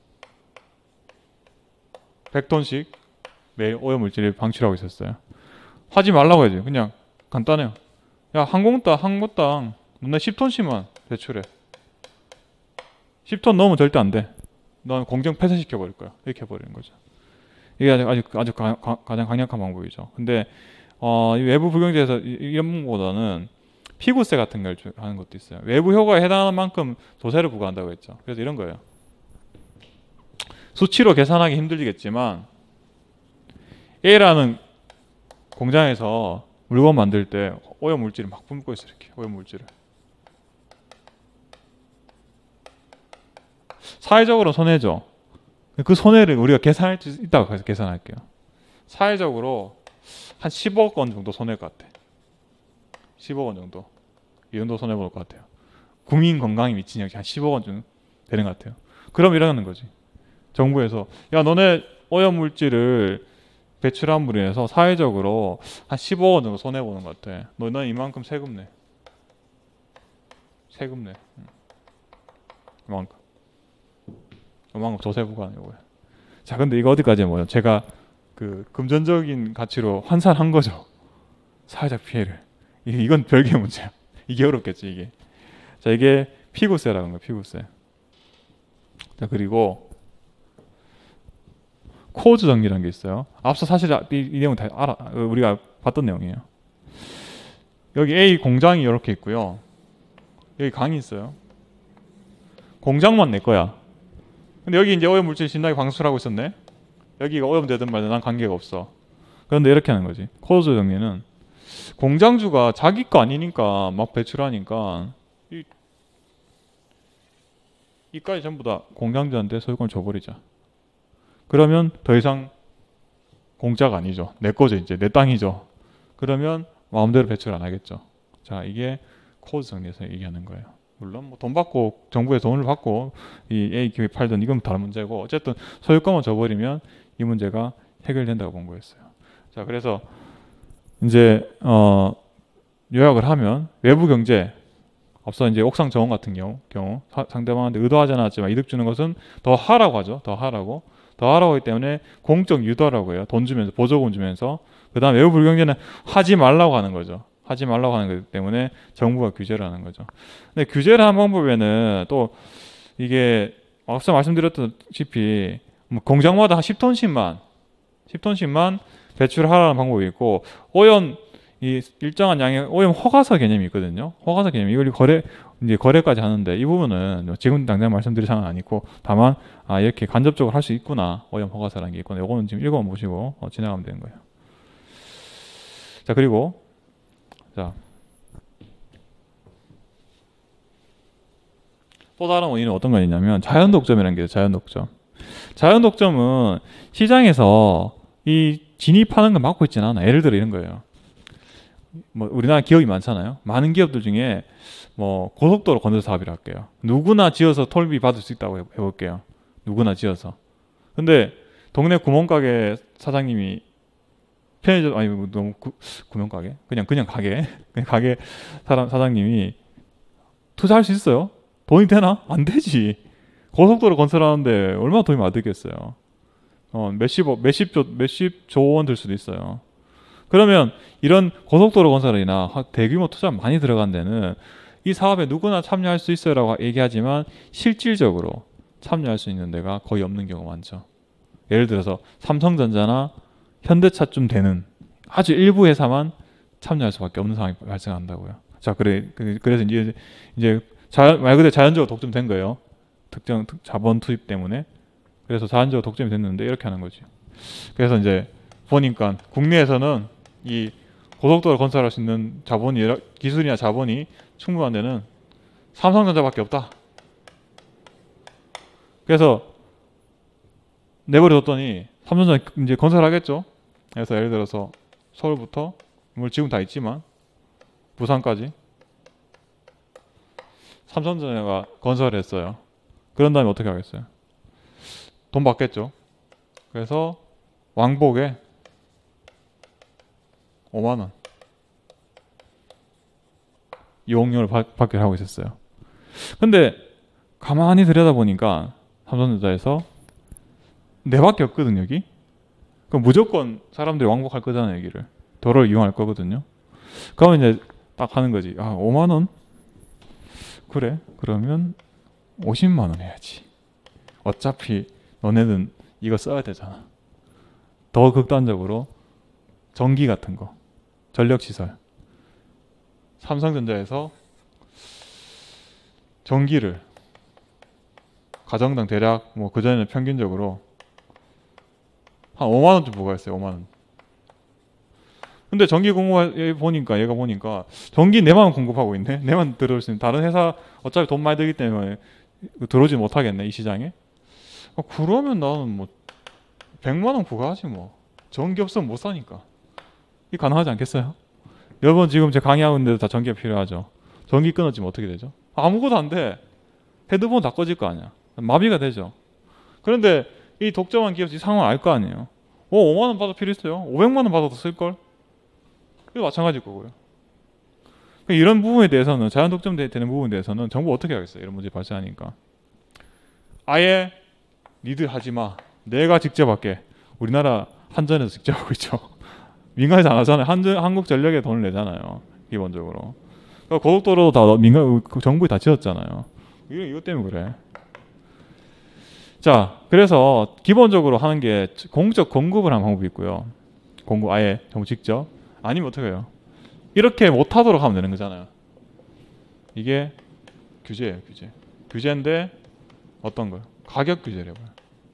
100톤씩 매일 오염물질을 방출하고 있었어요. 하지 말라고 해야죠. 그냥 간단해요. 야, 항공당 너네 10톤씩만 배출해. 10톤 넘으면 절대 안 돼. 넌 공정 폐쇄시켜버릴 거야. 이렇게 해버리는 거죠. 이게 아주 가장 강력한 방법이죠. 근데 이 외부 불경제에서 이런 것보다는 피구세 같은 걸 하는 것도 있어요. 외부 효과에 해당하는 만큼 조세를 부과한다고 했죠. 그래서 이런 거예요. 수치로 계산하기 힘들겠지만 A라는 공장에서 물건 만들 때 오염물질을 막 뿜고 있어요. 이렇게 오염물질을. 사회적으로 손해죠. 그 손해를 우리가 계산할 수 있다고 해서 계산할게요. 사회적으로 한 10억 원 정도 손해일 것 같아. 10억 원 정도. 이 정도 손해볼 것 같아요. 국민 건강에 미친 영향이 한 10억 원 정도 되는 것 같아요. 그럼 이러는 거지. 정부에서 야 너네 오염물질을 배출함으로 인해서 사회적으로 한 15억 원 정도 손해보는 것 같아. 너는 이만큼 세금 내. 세금 내. 이만큼 조세 부과하는 거예요. 자, 근데 이거 어디까지 뭐예요? 제가 그 금전적인 가치로 환산한 거죠. 사회적 피해를. 이건 별개의 문제야. 이게 어렵겠지, 이게. 자, 이게 피구세라는 거예요, 피구세. 자, 그리고 코즈 정리라는 게 있어요. 앞서 사실 이 내용 다 우리가 봤던 내용이에요. 여기 A 공장이 이렇게 있고요. 여기 강이 있어요. 공장만 내 거야. 근데 여기 이제 오염물질 신나게 방수를 하고 있었네. 여기가 오염되든 말든 난 관계가 없어. 그런데 이렇게 하는 거지. 코즈 정리는 공장주가 자기 거 아니니까 막 배출하니까 이까지 전부 다 공장주한테 소유권 줘버리자. 그러면 더 이상 공짜가 아니죠. 내 거죠. 이제 내 땅이죠. 그러면 마음대로 배출 안 하겠죠. 자, 이게 코드 정리에서 얘기하는 거예요. 물론 뭐 돈 받고 정부에 돈을 받고 이 A 기업이 팔던 이건 다른 문제고 어쨌든 소유권만 줘버리면 이 문제가 해결된다고 본 거였어요. 자, 그래서 이제 요약을 하면 외부 경제 앞서 이제 옥상 정원 같은 경우 상대방한테 의도하지 않았지만 이득 주는 것은 더 하라고 하죠. 더 하라고 하기 때문에 공적 유도라고 해요. 돈 주면서 보조금 주면서 그 다음 외부 불경제는 하지 말라고 하는 거죠. 하지 말라고 하는 거기 때문에 정부가 규제를 하는 거죠. 근데 규제를 하는 방법에는 또 이게 앞서 말씀드렸다시피 공장마다 한 10톤씩만 배출하라는 방법이 있고 이 일정한 양의 오염 허가서 개념이 있거든요. 허가서 개념 이걸 거래까지 하는데 이 부분은 지금 당장 말씀드릴 상황은 아니고 다만 이렇게 간접적으로 할 수 있구나 오염 허가서라는 게 있구나. 요거는 지금 읽어보시고 지나가면 되는 거예요. 자, 그리고 또 다른 원인은 어떤 거냐면 자연독점이라는 게 있어요. 자연독점은 시장에서 이 진입하는 걸 막고 있지는 않아. 예를 들어 이런 거예요. 뭐 우리나라 기업이 많잖아요. 많은 기업들 중에 뭐 고속도로 건설 사업이라 할게요. 누구나 지어서 톨비 받을 수 있다고 해볼게요. 누구나 지어서. 근데 동네 구멍가게 사장님이 편의점 아니 뭐 너무 구멍가게 그냥 가게 그냥 가게 사장님이 투자할 수 있어요? 돈이 되나? 안 되지. 고속도로 건설하는데 얼마나 돈이 많이 들겠어요. 몇십 조 원 들 수도 있어요. 그러면 이런 고속도로 건설이나 대규모 투자 많이 들어간 데는 이 사업에 누구나 참여할 수 있어요라고 얘기하지만 실질적으로 참여할 수 있는 데가 거의 없는 경우가 많죠. 예를 들어서 삼성전자나 현대차쯤 되는 아주 일부 회사만 참여할 수밖에 없는 상황이 발생한다고요. 자, 그래서 이제 말 그대로 자연적으로 독점된 거예요. 특정 자본 투입 때문에. 그래서 자연적으로 독점이 됐는데 이렇게 하는 거지. 그래서 이제 보니까 국내에서는 이 고속도로 건설할 수 있는 기술이나 자본이 충분한 데는 삼성전자밖에 없다. 그래서 내버려뒀더니 삼성전자 이제 건설하겠죠. 그래서 예를 들어서 서울부터 물론 지금 다 있지만 부산까지 삼성전자가 건설을 했어요. 그런 다음에 어떻게 하겠어요? 돈 받겠죠. 그래서 왕복에 5만 원 이용료를 받기로 하고 있었어요. 근데 가만히 들여다보니까 삼성전자에서 내밖에 없거든요, 여기. 그럼 무조건 사람들이 왕복할 거잖아요, 여기를. 도로를 이용할 거거든요. 그러면 이제 딱 하는 거지. 5만 원? 그래, 그러면 50만 원 해야지. 어차피 너네는 이거 써야 되잖아. 더 극단적으로 전기 같은 거, 전력시설. 삼성전자에서 전기를 가정당 대략 뭐 그전에는 평균적으로 한 5만 원쯤 부과했어요. 5만 원. 근데 전기 공급에 보니까 얘가 보니까 전기 내만 공급하고 있네. 내만 들어올 수 있는 다른 회사 어차피 돈 많이 들기 때문에 들어오지 못하겠네 이 시장에. 그러면 나는 뭐 100만 원 부과하지 뭐. 전기 없으면 못 사니까. 이게 가능하지 않겠어요? 여러분 지금 제 강의하고 있는데도 다 전기가 필요하죠. 전기 끊어지면 어떻게 되죠? 아무것도 안 돼. 헤드폰 다 꺼질 거 아니야. 마비가 되죠. 그런데 이 독점한 기업이 상황을 알 거 아니에요. 5만 원 받아 필요 있어요? 500만 원 받아도 쓸걸? 이거 마찬가지일 거고요. 이런 부분에 대해서는 자연 독점되는 부분에 대해서는 정부 어떻게 하겠어요? 이런 문제 발생하니까. 아예 니들 하지 마. 내가 직접 할게. 우리나라 한전에서 직접 하고 있죠. 민간에서 안 하잖아요. 한국전력에 돈을 내잖아요. 기본적으로. 고속도로도 다 정부에 다 지었잖아요. 이것 때문에 그래. 자, 그래서 기본적으로 하는 게 공적 공급을 하는 방법이 있고요. 공급 아예 정부 직접. 아니면 어떻게 해요? 이렇게 못하도록 하면 되는 거잖아요. 이게 규제예요, 규제. 규제인데 어떤 거요? 가격 규제를 해봐요.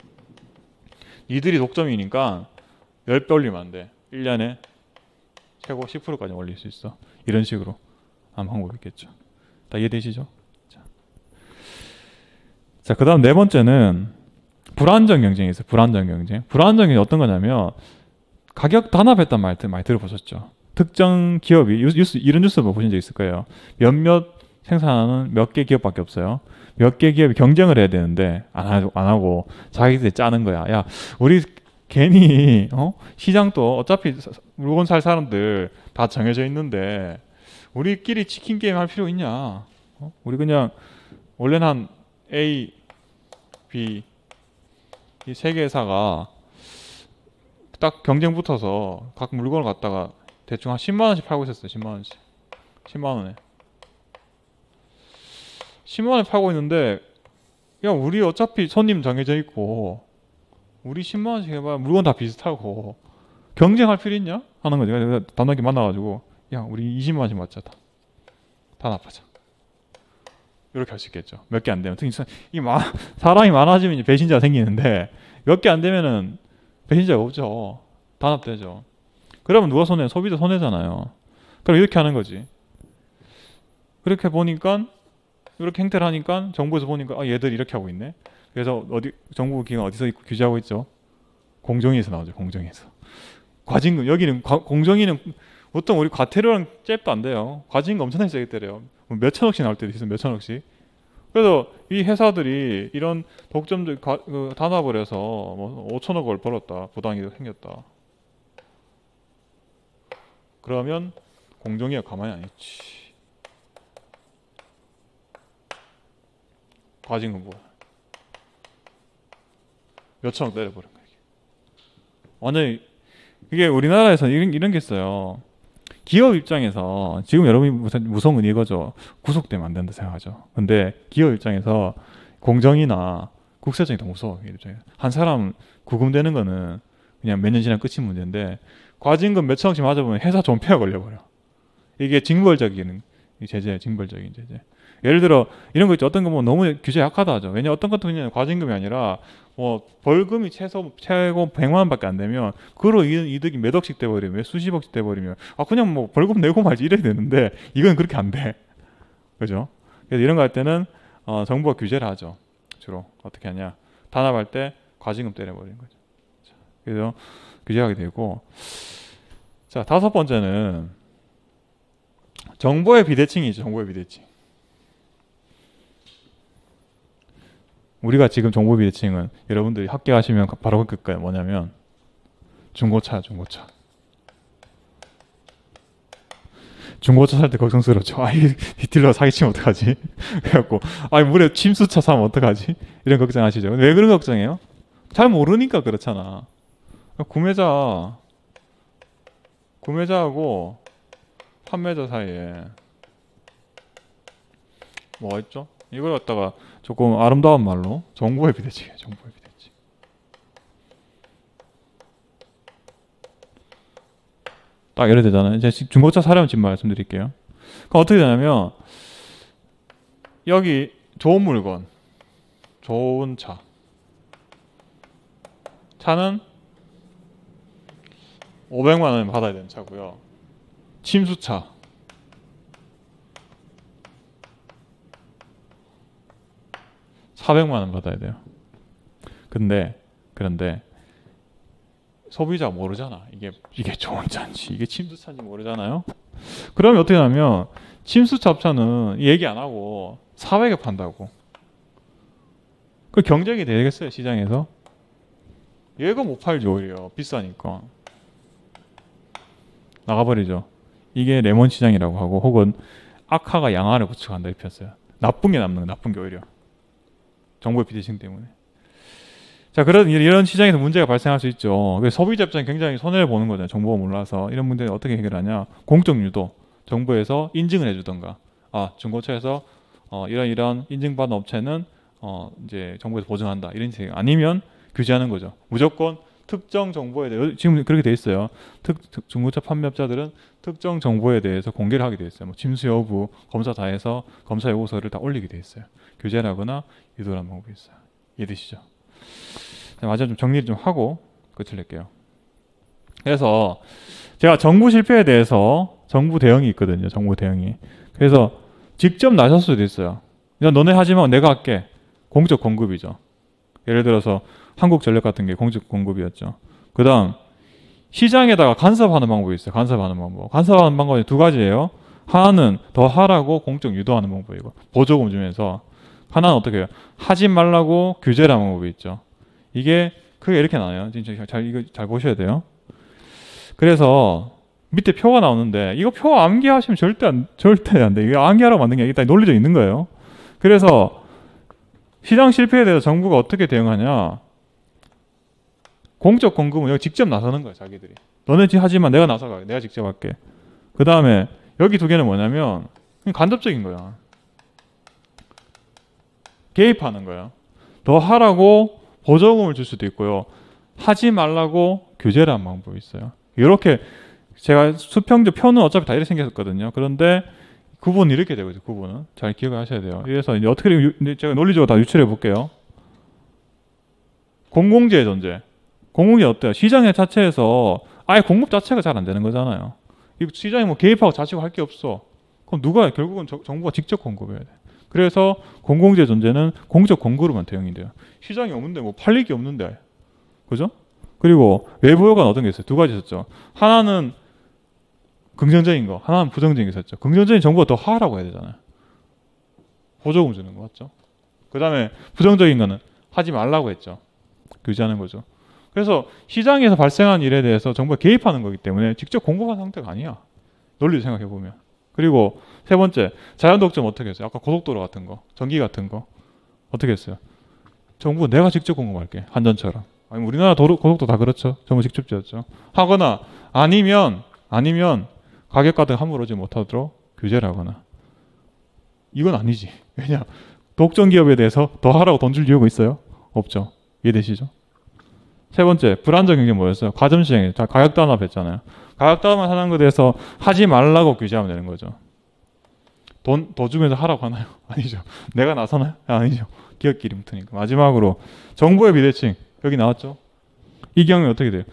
니들이 독점이니까 10배 올리면 안 돼. 1년에 최고 10%까지 올릴 수 있어. 이런 식으로 하는 방법이 있겠죠. 다 이해되시죠? 자, 그 다음 네 번째는 불안정 경쟁이 있어요. 불안정 경쟁. 불안정 경쟁이 어떤 거냐면 가격 단합했단 말 많이 들어보셨죠? 특정 기업이 이런 뉴스 뭐 보신 적 있을 거예요. 몇몇 생산하는 몇 개 기업밖에 없어요. 몇 개 기업이 경쟁을 해야 되는데 안 하고 자기들이 짜는 거야. 야, 우리 괜히 시장도 어차피 물건 살 사람들 다 정해져 있는데 우리끼리 치킨 게임 할 필요 있냐? 우리 그냥 원래는 한 A, B 이 세 개 회사가 딱 경쟁 붙어서 각 물건을 갖다가 대충 한 10만 원씩 팔고 있었어요. 10만 원씩. 10만 원에. 10만 원에 팔고 있는데 야, 우리 어차피 손님 정해져 있고 우리 10만 원씩 해봐야 물건 다 비슷하고 경쟁할 필요 있냐? 하는 거죠. 내가 단단하게 만나가지고 야, 우리 20만 원씩 맞자. 다 납하자. 이렇게 할 수 있겠죠. 몇 개 안 되면 특히 사람이 많아지면 이제 배신자가 생기는데 몇 개 안 되면은 배신자가 없죠. 단합되죠. 그러면 누가 손해? 소비자 손해잖아요. 그럼 이렇게 하는 거지. 그렇게 보니까 이렇게 행태를 하니까 정부에서 보니까 얘들 이렇게 하고 있네. 그래서 정부 기관 어디서 규제하고 있죠? 공정위에서 나오죠. 공정위에서. 과징금 여기는 공정위는 보통 우리 과태료랑 잽도 안 돼요. 과징금 엄청나게 세게 때려요. 몇 천억씩 나올 때도 있어요. 몇 천억씩. 그래서 이 회사들이 이런 독점적 단합을 해서 뭐 5천억을 벌었다. 부당이득 생겼다. 그러면 공정위가 가만히 안 있지. 과징금보다 몇 천억 때려버린 거예요. 완전히 이게 우리나라에서 이런 게 있어요. 기업 입장에서 지금 여러분이 무서운 건 이거죠. 구속되면 안 된다 생각하죠. 근데 기업 입장에서 공정이나 국세청이 더 무서워. 한 사람 구금되는 거는 그냥 몇 년 지나면 끝인 문제인데 과징금 몇 천억씩 맞아보면 회사 존폐가 걸려버려. 이게 징벌적인 제재, 징벌적인 제재. 예를 들어 이런 거 있죠. 어떤 거 뭐 너무 규제 약하다 하죠. 왜냐 어떤 것도 그냥 과징금이 아니라 뭐 벌금이 최고 100만 원밖에 안 되면 그로 이득이 몇 억씩 돼버리면 수십억씩 돼버리면 아 그냥 뭐 벌금 내고 말지 이래야 되는데 이건 그렇게 안 돼. 그죠? 그래서 이런 거 할 때는 정부가 규제를 하죠. 주로 어떻게 하냐? 단합할 때 과징금 때려버리는 거죠. 그래서 규제하게 되고 자 다섯 번째는 정보의 비대칭이죠. 정보의 비대칭. 우리가 지금 정보 비대칭은 여러분들이 합격하시면 바로 겪을 거예요. 뭐냐면 중고차. 중고차 살 때 걱정스럽죠. 아, 이 디딜러 사기치면 어떡하지? 그래갖고 아, 물에 침수차 사면 어떡하지? 이런 걱정하시죠. 왜 그런 걱정해요? 잘 모르니까 그렇잖아. 구매자하고 판매자 사이에 뭐가 있죠? 이걸 갖다가 조금 아름다운 말로 정보의 비대칭이에요. 정보의 비대칭. 딱 이래 되잖아요. 이제 중고차 사려면 지금 말씀드릴게요. 그럼 어떻게 되냐면 여기 좋은 물건, 좋은 차는 500만 원 받아야 되는 차고요. 침수차 400만 원 받아야 돼요. 그런데 소비자가 모르잖아. 이게 좋은 차인지 이게 침수차인지 모르잖아요. 그러면 어떻게 하냐면 침수차 업체는 얘기 안 하고 400에 판다고. 그 경쟁이 되겠어요 시장에서? 얘가 못 팔죠 오히려 비싸니까 나가버리죠. 이게 레몬 시장이라고 하고 혹은 악화가 양화를 구축한다 이렇게 폈어요. 나쁜 게 남는 거 나쁜 게 오히려. 정보의 비대칭 때문에. 자, 이런 시장에서 문제가 발생할 수 있죠. 그래서 소비자 입장에 굉장히 손해를 보는 거잖아요. 정보가 몰라서. 이런 문제는 어떻게 해결하냐? 공적 유도. 정부에서 인증을 해주던가. 아, 중고차에서 이런 인증받은 업체는 이제 정부에서 보증한다. 이런 식의. 아니면 규제하는 거죠. 무조건 특정 정보에 대해 지금 그렇게 돼 있어요. 중고차 판매업자들은 특정 정보에 대해서 공개를 하게 돼 있어요. 뭐 침수 여부 검사 다 해서 검사 요구서를 다 올리게 돼 있어요. 규제를 하거나 유도를 하는 방법이 있어요. 이해되시죠? 마지막 좀 정리를 좀 하고 끝을 낼게요. 그래서 제가 정부 실패에 대해서 정부 대응이 있거든요. 정부 대응이. 그래서 직접 나설 수도 있어요. 그냥 너네 하지만 내가 할게. 공적 공급이죠. 예를 들어서 한국전력 같은 게 공적 공급이었죠. 그 다음 시장에다가 간섭하는 방법이 있어요. 간섭하는 방법이 두 가지예요. 하나는 더 하라고 공적 유도하는 방법이고 보조금 주면서 하나는 어떻게 해요? 하지 말라고 규제를 하는 방법이 있죠. 이게 크게 이렇게 나와요. 진짜 이거 잘 보셔야 돼요. 그래서 밑에 표가 나오는데 이거 표 암기하시면 절대 안 돼. 이거 암기하라고 만든 게 아니라 일단 논리적 있는 거예요. 그래서 시장 실패에 대해서 정부가 어떻게 대응하냐? 공적 공급은 여기 직접 나서는 거예요. 자기들이. 너네 하지만 내가 나서가. 내가 직접 할게. 그 다음에 여기 두 개는 뭐냐면 간접적인 거야. 개입하는 거야. 더 하라고 보조금을 줄 수도 있고요. 하지 말라고 규제를 하는 방법이 있어요. 이렇게 제가 수평적 표는 어차피 다 이렇게 생겼거든요. 그런데 구분은 이렇게 되거든요. 구분은 잘 기억을 하셔야 돼요. 그래서 이제 어떻게 제가 논리적으로 다 유출해 볼게요. 공공재의 존재. 공공재 어때요? 시장 자체에서 아예 공급 자체가 잘 안 되는 거잖아요. 시장에 뭐 개입하고 자치고 할 게 없어. 그럼 누가 결국은 정부가 직접 공급해야 돼. 그래서 공공재 존재는 공적 공급으로만 대응이 돼요. 시장이 없는데 뭐 팔릴 게 없는데, 그죠? 그리고 외부 요건 어떤 게 있어요? 두 가지 있었죠. 하나는 긍정적인 거, 하나는 부정적인 게 있었죠. 긍정적인 정보가 더 하라고 해야 되잖아요. 보조금 주는 거 맞죠? 그 다음에 부정적인 거는 하지 말라고 했죠. 규제하는 거죠. 그래서 시장에서 발생한 일에 대해서 정부가 개입하는 거기 때문에 직접 공급한 상태가 아니야. 논리를 생각해 보면. 그리고 세 번째, 자연 독점 어떻게 했어요? 아까 고속도로 같은 거, 전기 같은 거 어떻게 했어요? 정부가 내가 직접 공급할게. 한전처럼. 아니 우리나라 고속도 다 그렇죠. 정부 직접 지었죠. 하거나 아니면 가격 같은 거 함부로 오지 못하도록 규제를 하거나. 이건 아니지. 왜냐? 독점 기업에 대해서 더 하라고 돈 줄 이유가 있어요? 없죠. 이해되시죠? 세 번째, 불안정 경제 뭐였어요? 가점시장이에요. 다 가격 단합했잖아요. 가격 단합하는 것에 대해서 하지 말라고 규제하면 되는 거죠. 돈 더 주면서 하라고 하나요? 아니죠. 내가 나서나요? 아니죠. 기업끼리 붙으니까. 마지막으로 정부의 비대칭 여기 나왔죠. 이 경우에 어떻게 돼요?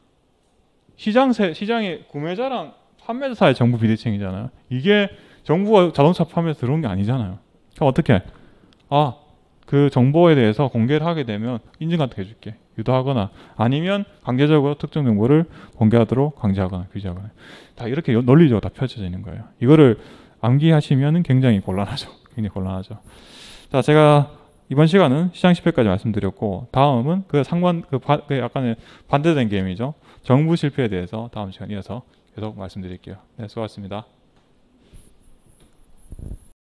시장의 구매자랑 판매자 사이 정부 비대칭이잖아요. 이게 정부가 자동차 판매에서 들어온 게 아니잖아요. 그럼 어떻게? 그 정보에 대해서 공개를 하게 되면 인증 같은 거 해줄게. 유도하거나 아니면 강제적으로 특정 정보를 공개하도록 강제하거나 규제하거나 다 이렇게 논리적으로 다 펼쳐져 있는 거예요. 이거를 암기하시면 굉장히 곤란하죠. 굉장히 곤란하죠. 자, 제가 이번 시간은 시장 실패까지 말씀드렸고 다음은 그 약간의 반대된 게임이죠. 정부 실패에 대해서 다음 시간 이어서 계속 말씀드릴게요. 네, 수고하셨습니다.